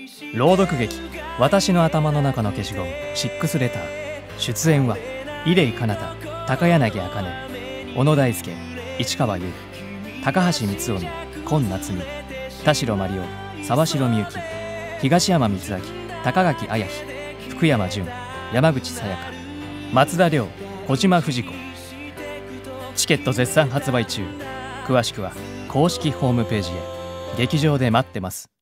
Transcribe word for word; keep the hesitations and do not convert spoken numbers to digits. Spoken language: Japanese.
朗読劇「私の頭の中の消しゴムシックスレター」。出演は伊礼彼方、高柳茜、小野大輔、市川優、高橋光臣、今夏美、田代真理夫、沢城みゆき、東山光明、高垣綾日、福山潤、山口さやか、松田涼、小島藤子。チケット絶賛発売中。詳しくは公式ホームページへ。劇場で待ってます。